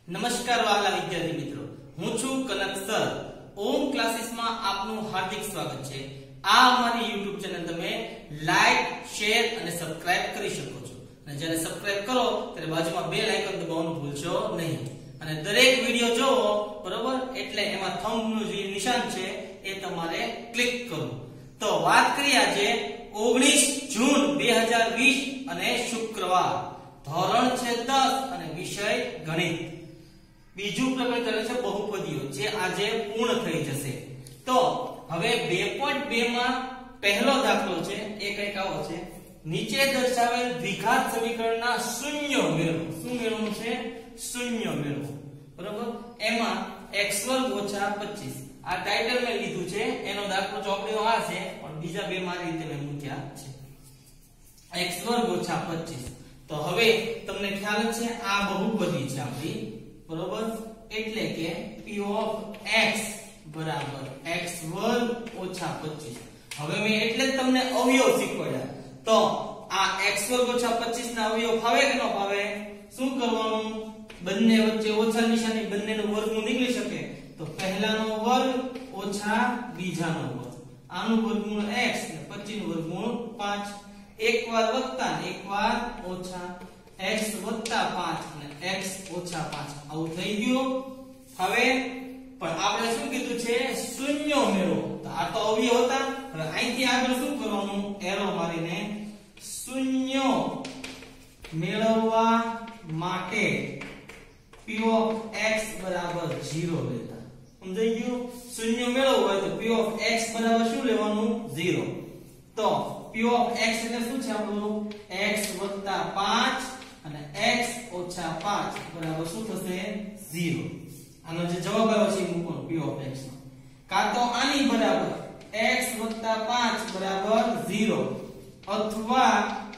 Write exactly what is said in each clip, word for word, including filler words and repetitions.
નમસ્કાર વાલા વિદ્યાર્થી મિત્રો, હું છું કનાksir. ઓમ ક્લાસીસ માં આપનું હાર્દિક સ્વાગત છે. આ અમારી YouTube ચેનલ તમે લાઈક, શેર અને સબસ્ક્રાઇબ કરી શકો છો. અને જ્યારે સબસ્ક્રાઇબ કરો ત્યારે બાજુમાં બેલ આઇકન દબાવવાનું ભૂલશો નહીં. અને દરેક વિડિયો જોવો બરોબર એટલે એમાં થંબ નું જે નિશાન છે એ તમારે ક્લિક કરવું. તો વાત કરીએ આજે ઓગણીસ જૂન બે હજાર વીસ અને શુક્રવાર, ધોરણ છે દસ અને વિષય ગણિત. બીજું પ્રકરણ ચાલે છે બહુપદીઓ, જે આજે પૂર્ણ થઈ જશે. તો હવે બે પોઈન્ટ બે માં પહેલો દાખલો છે એ કઈક આવો છે. નીચે દર્શાવેલ દ્વિઘાત સમીકરણના શૂન્ય મેળવો. શું મેળવવાનું છે? શૂન્ય મેળવો. બરાબર. એમાં x વર્ગ ઓછા પચીસ આ ટાઇટલ મેં લીધું છે, એનો દાખલો ચોપડીનો આ છે, પણ બીજા બે મારી રીતે મેં મૂક્યા છે. x વર્ગ ઓછા પચીસ. તો હવે તમને ખ્યાલ છે આ બહુપદી છે આપણી, બરોબર. એટલે કે p of x બરાબર x વર્ગ ઓછા પચીસ. હવે મેં એટલે જ તમને અવયવ શીખવાડ્યા. તો આ x વર્ગ ઓછા પચીસ ના અવયવ ફાવે કે ન ફાવે? શું કરવાનું? બંને વચ્ચે ઓછા નિશાની, બંનેનું વર્ગમૂળ નીકળી શકે. તો પહેલાનો વર્ગ ઓછા બીજાનો વર્ગ, આનું વર્ગમૂળ x અને પચીસ નું વર્ગમૂળ પાંચ. એકવાર વત્તા એકવાર ઓછા, x વત્તા પાંચ અને x ઓછા પાંચ. આવું થઈ ગયું. હવે પણ આપણે શું કીધું છે? શૂન્ય મેળવો. તો આ તો અવયવ હતા. હવે અહીંથી આગળ શું કરવાનું? એરો મારીને શૂન્ય મેળવવા માટે p of x બરાબર ઝીરો લેતા. સમજાઈ ગયું? શૂન્ય મેળવવું હોય તો p of x બરાબર શું લેવાનું? ઝીરો. તો p of x એટલે શું છે આપણું? x વત્તા પાંચ અને x ઓછા પાંચ બરાબર શું થશે? ઝીરો. આનો જે જવાબ આવ્યો છે એ મૂકવાનો p of x નો. કાં તો આની બરાબર x વત્તા પાંચ બરાબર ઝીરો, અથવા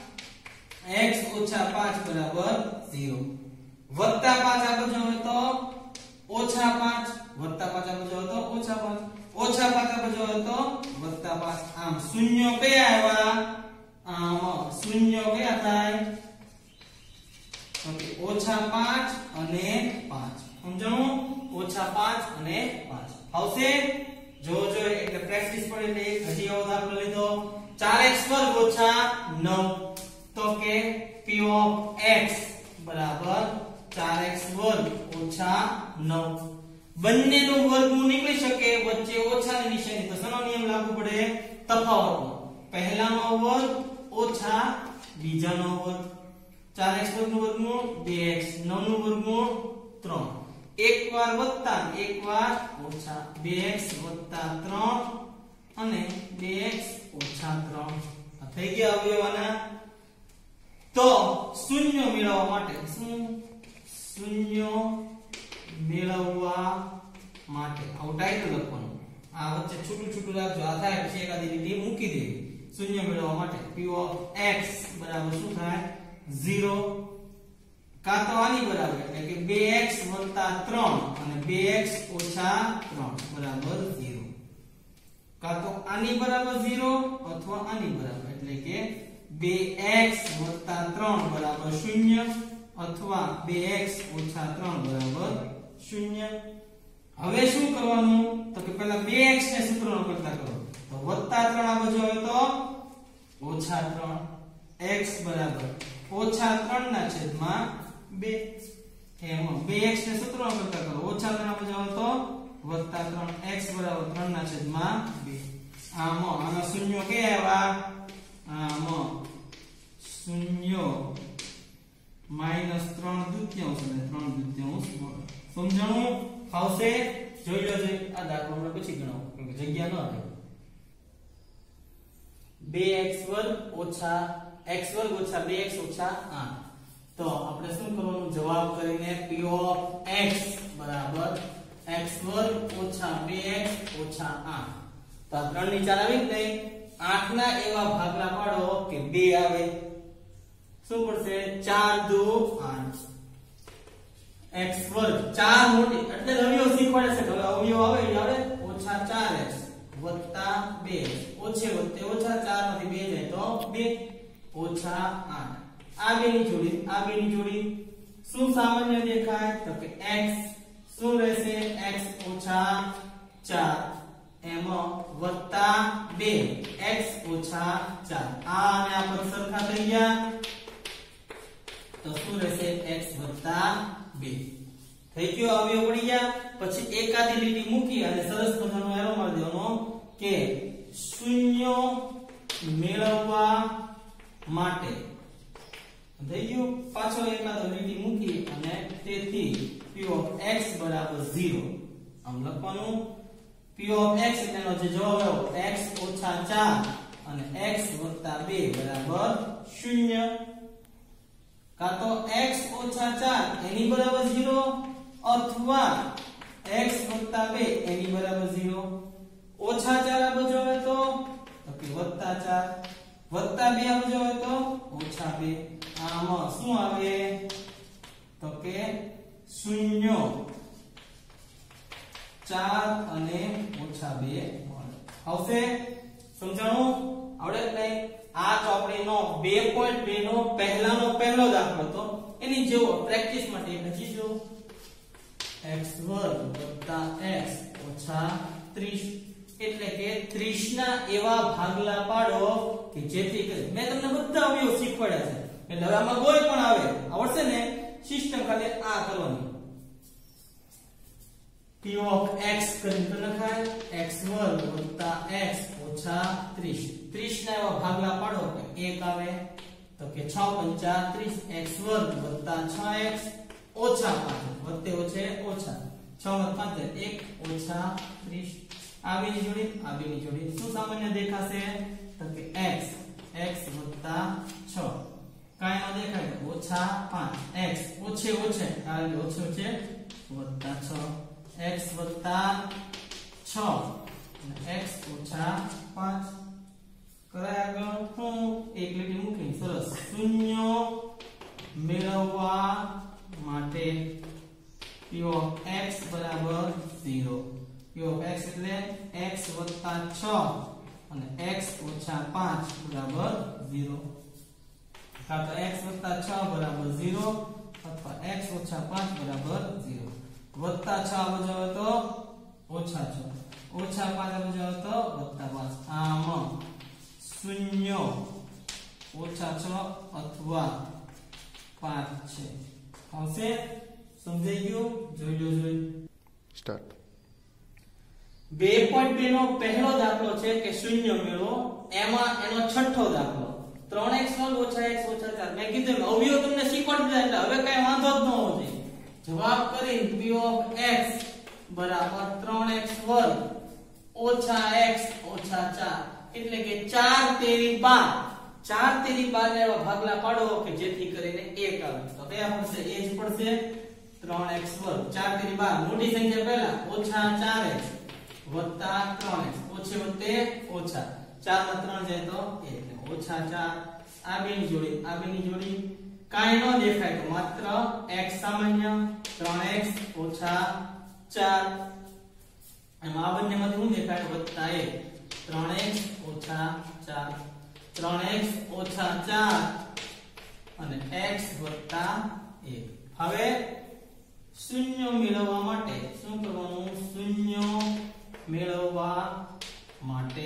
x ઓછા પાંચ બરાબર ઝીરો. વત્તા પાંચ આ બાજુ હોય તો ઓછા પાંચ, વત્તા પાંચ આ બાજુ હોય તો ઓછા પાંચ, ઓછા પાંચ આ બાજુ હોય તો વત્તા પાંચ. આમ શૂન્ય કયા આવ્યા? આમ શૂન્ય કયા થાય? ઓકે, ઓછા પાંચ અને પાંચ. સમજાણું? ઓછા પાંચ અને પાંચ આવશે. જો જો એટલે પ્રેક્ટિસ પડે એટલે એક હજી આવો દાખલો લીધો. ચાર એક્સ વર્ગ ઓછા નવ. તો કે p of x બરાબર ચાર એક્સ વર્ગ ઓછા નવ. બંનેનું વર્ગમૂળ નીકળી શકે, વચ્ચે ઓછાની નિશાની. તો શેનો નિયમ લાગુ પડે? તફાવતનો. પહેલાનો વર્ગ ઓછા બીજાનો વર્ગ. ચાર એક્સ વર્ગનું વર્ગમૂળ બે એક્સ, નવ નું વર્ગમૂળ ત્રણ. એકવાર વત્તા એકવાર ઓછા, બે એક્સ વત્તા ત્રણ અને બે એક્સ ઓછા ત્રણ. આ થઈ ગયા અવયવના. તો શૂન્ય મેળવવા માટે શું? શૂન્ય મેળવવા માટે આવું ટાઇટલ લખવાનું. આ વચ્ચે છૂટું છૂટું રાખજો. આ થાય પછી એકાદી લીટી મૂકી દેવી. શૂન્ય મેળવવા માટે p of x બરાબર શું થાય? ઝીરો. કાં તો આની બરાબર એટલે કે બે એક્સ વત્તા ત્રણ અને બે એક્સ ઓછા ત્રણ બરાબર ઝીરો. કાં તો આની બરાબર ઝીરો અથવા આની બરાબર એટલે કે બે એક્સ વત્તા ત્રણ બરાબર શૂન્ય અથવા બે એક્સ ઓછા ત્રણ બરાબર શૂન્ય. હવે શું કરવાનું? તો કે પહેલા બે એક્સ ને સૂત્રનો કરતા કરો. તો વત્તા ત્રણ આ બાજુ હોય તો ઓછા ત્રણ. x બરાબર ઓછા ત્રણ ના છેદમાં બે. એમાં બે એક્સ ને સૂત્રનો કરતા કરો. ઓછા ત્રણ આ બાજુ હોય તો વત્તા ત્રણ. x બરાબર ત્રણ ના છેદમાં બે. આમાં આના શૂન્ય કે આવ્યા? આમાં શૂન્ય માઈનસ ત્રણ દૂત્યાંશ અને ત્રણ દૂત્યાંશ. સમજાણું? આવશે? જોઈ લો. આ દાખલો આપણે પછી ગણાવો કેમ કે જગ્યા ન રહે. બે એક્સ વર્ગ ઓછા x વર્ગ ઓછા બે એક્સ ઓછા આઠ. તો આપણે શું કરવાનું? જવાબ કરીને p of x બરાબર x વર્ગ ઓછા બે એક્સ ઓછા આઠ. તો આ ત્રણ ની ચાર આવી જ નહીં. આઠ ના એવા ભાગલા પાડો કે બે આવે. શું પડશે? ચાર દુ આઠ. x વર્ગ ચાર મોટી એટલે અવયવ શીખવાડે છે. હવે અવયવ આવે એ આવે ઓછા ચાર એક્સ વત્તા બે ઓછે વત્તે ઓછા ચાર માંથી બે જાય તો બે ઓછા આઠ. આ બે ની જોડી આ બે ની જોડી શું સામાન્ય દેખાય તો કે x શું રહેશે x ઓછા ચાર એમાં વત્તા બે x ઓછા ચાર આ અને આ પદ સરખા થઈ ગયા તો શું રહેશે x વત્તા બે થઈ ગયો અવયવ પડી ગયા પછી એકાદી લીટી મૂકી અને સરસ મજાનો એરો મારી દેવાનો કે શૂન્ય મેળવવા માટે થઈ ગયું પાછો એકાદો લીટી મૂકી અને તેથી p of x બરાબર ઝીરો આમ લખવાનું p of x એટલેનો જે જવાબ આવ્યો x ઓછા ચાર અને x વત્તા બે બરાબર શૂન્ય કા તો x ઓછા ચાર એની બરાબર ઝીરો અથવા x વત્તા બે એની બરાબર ઝીરો ઓછા ચાર આ બાજુ આવે તો તો કે વત્તા ચાર વત્તા બે આ બાજુ આવે તો ઓછા બે આમાં શું આવે તો કે શૂન્ય ચાર અને ઓછા બે મળે આવશે સમજાણું આવડે નહીં આ ચોપડીનો બે પોઈન્ટ બે નો પહેલાનો પહેલો દાખલો હતો એની જેવો પ્રેક્ટિસ માટે હજી જો x વર્ગ x ઓછા ત્રીસ એટલે કે ત્રીસ ના એવા ભાગલા પાડો કે જેથી કરી મેં તમને બધા અવયવ શીખવાડ્યા છે એટલે હવે આમાં કોઈ પણ આવે આવડશે ને સિસ્ટમ ખાલી આ કરવાની p of x કરીને લખાય x વર્ગ x ઓછા ત્રીસ ત્રીસ ના એવા ભાગલા પાડો કે એક આવે તો કે છ પંચા ત્રીસ x વર્ગ છ x ઓછા પાંચ વત્તે ઓછે ઓછા છ વત્તા પાંચ એક ઓછા ત્રીસ આ બેની જોડી આ બેની જોડી શું સામાન્ય દેખાશે તો કે x x છ કાંઈ ન દેખાય ઓછા પાંચ x ઓછે ઓછે કારણ કે ઓછે ઓછે વત્તા છ x વત્તા છ અને x ઓછા પાંચ કરાય આગળ હું એક લીટી મૂકી સરસ શૂન્ય મેળવવા માટે p of x બરાબર ઝીરો p of x એટલે x વત્તા છ અને x ઓછા પાંચ બરાબર ઝીરો કાં તો x વત્તા છ બરાબર ઝીરો અથવા x ઓછા પાંચ બરાબર ઝીરો વત્તા છ આ બાજુ આવે તો ઓછા છ ઓછા પાંચ આ બાજુ આવે તો વત્તા પાંચ આમાં શૂન્ય ઓછા છ અથવા પાંચ છે આવશે સમજાઈ ગયું જોઈ લો જોઈ સ્ટાર્ટ બે પોઈન્ટ બે નો પહેલો દાખલો છે કે શૂન્ય મેળવો એમાં એનો છઠ્ઠો દાખલો ત્રણ x વર્ગ ઓછા x ઓછા ચાર મેં કીધું અવયવ તમને શીખવાડી દીધા એટલે હવે કઈ વાંધો જ ન હોવો જોઈએ જવાબ કરી p of x બરાબર ત્રણ x વર્ગ ઓછા x ઓછા ચાર એટલે કે ચાર તેરી બાર ચાર તેરી બાર ને એવા ભાગલા પાડો કે જેથી કરીને એક આવે તો કયા પડશે એ જ પડશે ત્રણ x વર્ગ ચાર તેરી બાર મોટી સંખ્યા પહેલા ઓછા ચાર x વત્તા ત્રણ x ઓછે વત્તે ઓછા ચાર માં ત્રણ જાય તો એક ઓછા ચાર આ બેની જોડી આ બેની જોડી કાંઈ ન દેખાય તો માત્ર x સામાન્ય ત્રણ x ઓછા ચાર એમાં આ બંનેમાંથી શું દેખાય વત્તા એક ત્રણ x ઓછા ચાર ત્રણ x ઓછા ચાર અને x વત્તા એક હવે શૂન્ય મેળવવા માટે શું કરવાનું શૂન્ય મેળવવા માટે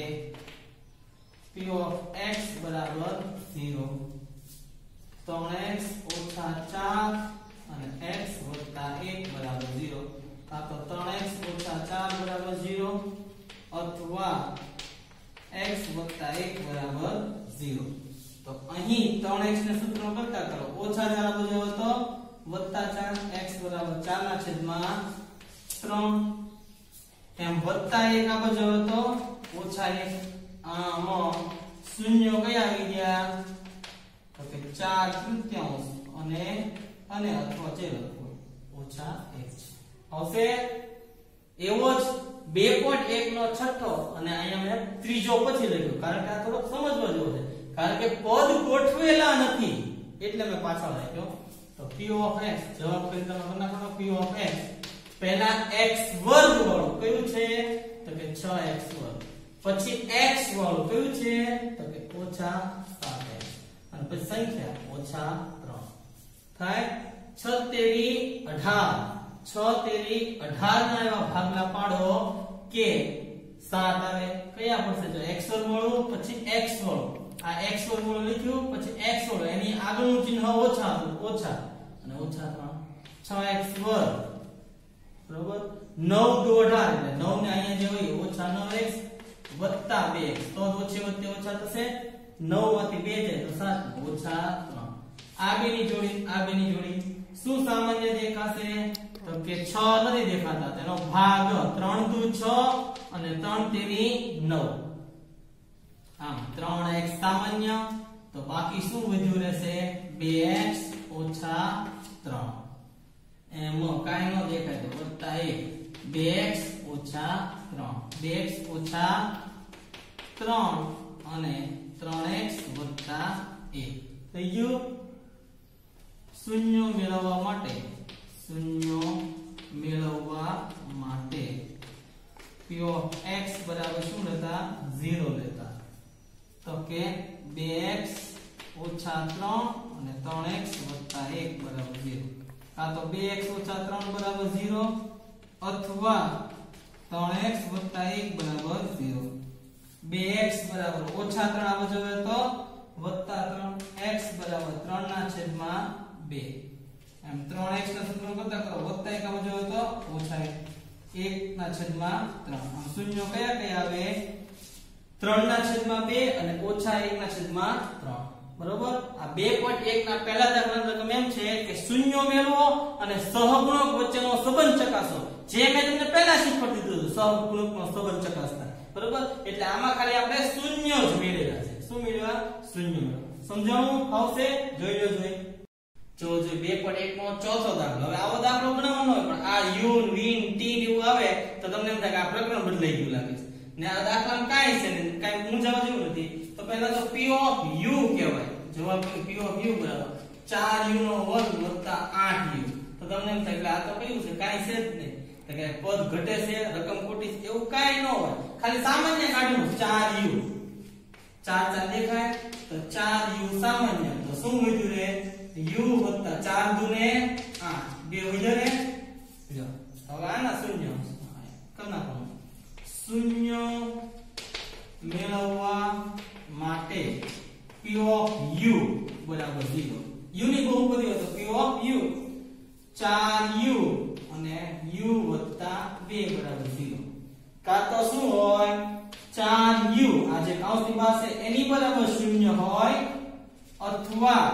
p of x બરાબર ઝીરો ત્રણ x ઓછા ચાર અને x વત્તા એક બરાબર ઝીરો કાં તો ત્રણ x ઓછા ચાર બરાબર ઝીરો અથવા x વત્તા એક બરાબર ઝીરો તો અહીં ત્રણ x ને સૂત્રનો કરતા કરો ઓછા ચાર આ બાજુ તો વત્તા ચાર x બરાબર ચાર ના છેદમાં ત્રણ એમ વત્તા એક આ બાજુ તો ઓછા એક આમાં શૂન્ય કયા આવી ગયા તો કે ચાર તૃતીયાંશ અને અને અથવા જે લખો ઓછા એક છે આવશે એવો જ બે પોઈન્ટ એક નો છઠ્ઠો અને અહીંયા મેં ત્રીજો પછી લખ્યો કારણ કે આ થોડો સમજવા જેવો છે કારણ કે પદ ગોઠવેલા નથી એટલે મેં પાછળ રાખ્યો તો p of x જવાબ કરી તમે બનાવો p of x પહેલા x વર્ગ વાળું કયું છે તો કે છ x વર્ગ પછી x વાળું કયું છે તો કે ઓછા સાત x અને પછી સંખ્યા ઓછા ત્રણ થાય છ તેરી અઢાર, છ તેરી અઢાર ના એવા ભાગલા પાડો કે સાત આવે. કયા પડશે? જો x વર્ગમૂળ પછી x વાળું, આ x વર્ગમૂળ લખ્યું પછી x વાળું, એની આગળનું ચિહ્ન ઓછા હતું, ઓછા અને ઓછા ત્રણ, છ એક્સ વર્ગ બરોબર. નવ દુ અઢાર એટલે નવ ને અહીંયા જે હોય ઓછા નવ એક્સ વત્તા બે એક્સ, તો ઓછે વત્તે ઓછા થશે. નવ માંથી બે જાય તો સાત ઓછા ત્રણ. આ બેની જોડી આ બેની જોડી શું સામાન્ય દેખાશે? તો કે છ નથી દેખાતા, તેનો ભાગ ત્રણ દુ છ અને ત્રણ તેરી નવ. આમ ત્રણ એક્સ સામાન્ય, તો બાકી શું વધ્યું રહેશે? બે એક્સ ઓછા ત્રણ. એમ કાઈ ન દેખાય તો વત્તા એક, બે એક્સ ઓછા ત્રણ, બે એક્સ ઓછા ત્રણ અને ત્રણ એક્સ વત્તા એક થઈ ગયું. શૂન્ય મેળવવા માટે શૂન્ય મેળવવા માટે p of x બરાબર શું લેતા? ઝીરો લેતા. તો કે બે એક્સ ઓછા ત્રણ અને ત્રણ એક્સ વત્તા એક બરાબર ઝીરો. કાં તો બે એક્સ ઓછા ત્રણ બરાબર ઝીરો અથવા ત્રણ એક્સ વત્તા એક બરાબર ઝીરો. બે એક્સ બરાબર ઓછા ત્રણ આવે જોઈએ તો વત્તા ત્રણ, x બરાબર ત્રણ ના છેદમાં બે. એમ ત્રણ એક્સ ના છેદમાં કરતા કરો, વત્તા એક આવે જોઈએ તો ઓછા એક, એક ના છેદમાં ત્રણ. આમ શૂન્ય કયા કયા આવે? ત્રણ ના છેદમાં બે અને ઓછા એક ના છેદમાં ત્રણ. બરોબર. આ બે પોઈન્ટ એક ના પહેલા દાખલાની રકમ એમ છે કે શૂન્ય મેળવો અને સહગુણક વચ્ચેનો સંબંધ ચકાસો. જે મેં તમને પહેલા શીખવાડી દીધું સહગુણકનો સંબંધ ચકાસતા. બરોબર. એટલે આમાં ખાલી આપણે શૂન્ય જ મેળવ્યા છે. શું મેળવ્યા? શૂન્ય મેળવ્યા. સમજાણું આવશે? જોઈ લો. જોઈ જો જો બે પોઈન્ટ એક નો ચોથો દાખલો. હવે આવો દાખલો ગણવાનો હોય પણ આ યુ વિન ટી જેવું આવે તો તમને એમ થાય કે આ પ્રકરણ બદલાઈ ગયું લાગે છે ને આ દાખલામાં કાઈ છે ને કાઈ મૂંઝાવા જેવું નથી. તો પહેલા તો p of u કહેવાય. જવાબ p of u બરાબર ચાર u નો વર્ગ વત્તા આઠ u. તો તમને એમ થાય કે આ તો કયું છે? કાઈ છે જ નહીં. તો કે પદ ઘટે છે, રકમ ખોટી છે એવું કાઈ ન હોય. ખાલી સામાન્ય કાઢવું ચાર u. ચાર ચાર દેખાય તો ચાર u સામાન્ય. તો શું વધ્યું રે? u વત્તા ચાર દુ ને આઠ, બે વધ્યો રે. જો હવે આના શૂન્ય કર નાખો. શૂન્ય મેળવવા માટે p of u બરાબર ઝીરો. u ની બહુપદી હોય તો p of u ચાર u અને u વત્તા બે બરાબર ઝીરો. કાં તો શું હોય? ચાર u આ જે કૌંસની બહાર છે એની બરાબર શૂન્ય હોય અથવા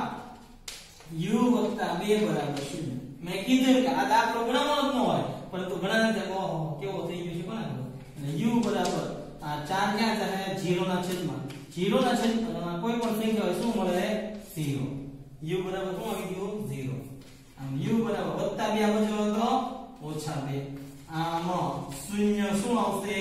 u વત્તા બે બરાબર શૂન્ય. મેં કીધું કે આ દાખલો ગણવાનો જ ન હોય પરંતુ ઘણા ને ઓહો કેવો થઈ ગયો છે કોને ખબર. એટલે u બરાબર આ ચાર ક્યાં જાય? ઝીરો ના છેદમાં. ઝીરો ના છેદમાં કોઈ પણ સંખ્યા હોય શું મળે? ઝીરો. u બરાબર શું આવી ગયું? ઝીરો. આમ u બરાબર વત્તા બે આવે તો ઓછા બે. આમાં શૂન્ય શું આવશે?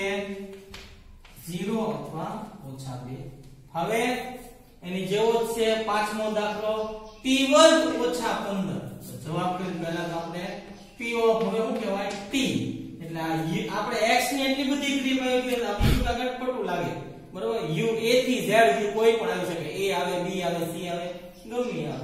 ઝીરો અથવા ઓછા બે. હવે એની જેવો જ છે પાંચમો દાખલો p વર્ગ ઓછા પંદર. તો જવાબ કરી પહેલા તો આપણે p of હવે શું કહેવાય? t. એટલે આ આપણે x ની એટલી બધી ક્રિયા આવી કે આપણને આગળ ખોટું લાગે. બરોબર. u a થી z સુધી કોઈ પણ આવી શકે. a આવે, b આવે, c આવે, ગમે આવે.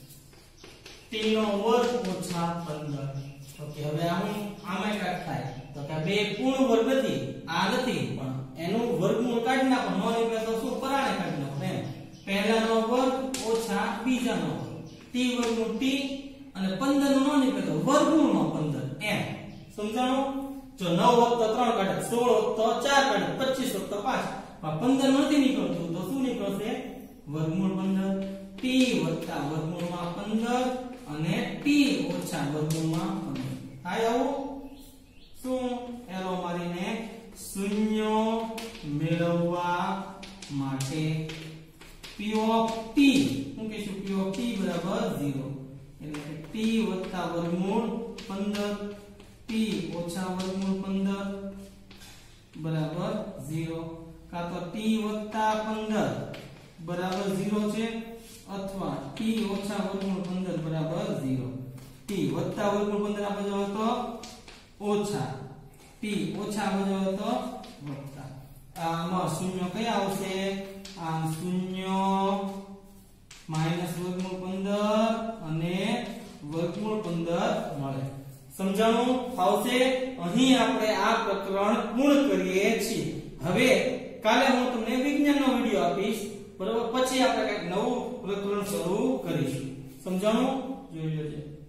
t નો વર્ગ ઓછા પંદર. ઓકે. હવે આમ આમાં કાટ થાય તો કે બે પૂર્ણ વર્ગ નથી, આ નથી પણ એનું વર્ગમૂળ કાઢી નાખો. નો નીકળે તો શું? પરાણે કાઢી નાખો. એમ પહેલાનો વર્ગ ઓછા બીજાનો વર્ગ. t વર્ગનું t અને પંદર નો નો નીકળે તો વર્ગમૂળમાં પંદર. એમ સમજાણું? જો નવ હોત તો ત્રણ કાઢે, સોળ હોત તો ચાર કાઢે, પચીસ હોત તો પાંચ. પણ પંદર નથી નીકળતું તો શું નીકળશે? વર્ગમૂળ પંદર. t વત્તા વર્ગમૂળમાં પંદર અને t ઓછા વર્ગમૂળમાં પંદર. થાય આવું? શું? એરો મારીને શૂન્ય મેળવવા માટે p of t શું કહીશું? p of t બરાબર ઝીરો. એટલે કે t વત્તા વર્ગમૂળ પંદર, t ઓછા વર્ગમૂળ પંદર બરાબર ઝીરો. કાં તો t વત્તા પંદર બરાબર ઝીરો છે અથવા t ઓછા વર્ગમૂળ પંદર બરાબર ઝીરો. t વત્તા વર્ગમૂળ પંદર આપણે જો તો ઓછા, t ઓછા આપણે જો તો વત્તા. આમાં શૂન્ય કયા આવશે? આમ શૂન્ય માઈનસ વર્ગમૂળ પંદર અને વર્ગમૂળ પંદર મળે. સમજાણું? ફાવશે? અહીં આપણે આ પ્રકરણ પૂર્ણ કરીએ છીએ. હવે કાલે હું તમને વિજ્ઞાનનો વિડિયો આપીશ, બરોબર? પછી આપણે કંઈક નવું પ્રકરણ શરૂ કરીશું. સમજાણું? જોઈ લેજો.